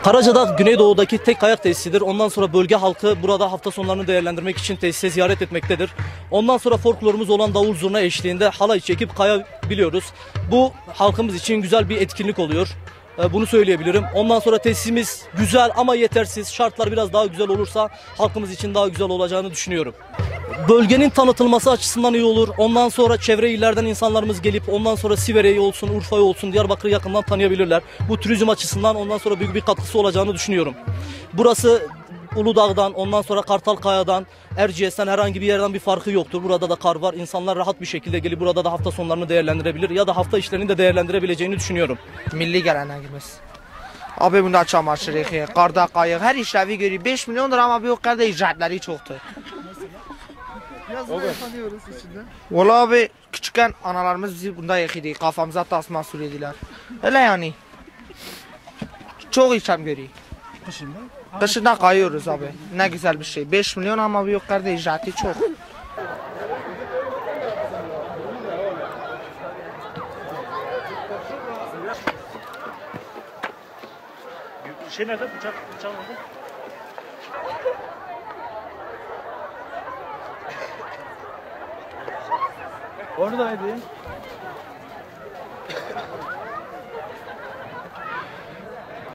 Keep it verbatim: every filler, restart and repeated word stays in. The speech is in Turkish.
Karacadağ Güneydoğu'daki tek kayak tesisidir. Ondan sonra bölge halkı burada hafta sonlarını değerlendirmek için tesise ziyaret etmektedir. Ondan sonra folklorumuz olan davul zurna eşliğinde halay çekip kayabiliyoruz. Bu halkımız için güzel bir etkinlik oluyor. Bunu söyleyebilirim. Ondan sonra tesisimiz güzel ama yetersiz. Şartlar biraz daha güzel olursa halkımız için daha güzel olacağını düşünüyorum. Bölgenin tanıtılması açısından iyi olur. Ondan sonra çevre illerden insanlarımız gelip ondan sonra Siverek'i olsun, Urfa'yı olsun, Diyarbakır'ı yakından tanıyabilirler. Bu turizm açısından ondan sonra büyük bir katkısı olacağını düşünüyorum. Burası Uludağ'dan, ondan sonra Kartalkaya'dan, Erciyes'ten herhangi bir yerden bir farkı yoktur. Burada da kar var. İnsanlar rahat bir şekilde gelip burada da hafta sonlarını değerlendirebilir ya da hafta işlerini de değerlendirebileceğini düşünüyorum. Milli geleneğimiz. Abi bunda çamaşır, karda kayık, her işlevi görüyor. beş milyondur ama bir o kadar da icraatları çoktur. Yazın yaşanıyoruz içinde. Valla abi küçükken analarımız bizi bunda yıkıydı. Kafamıza tasma sürüyordular. Öyle yani. Çok işlem görüyor. Kışında? Kışında kayıyoruz abi. Ne güzel bir şey. beş milyon ama bir o kadar da icraatı çok. Şey nerede? Bıçak, bıçak nerede? Oradaydı.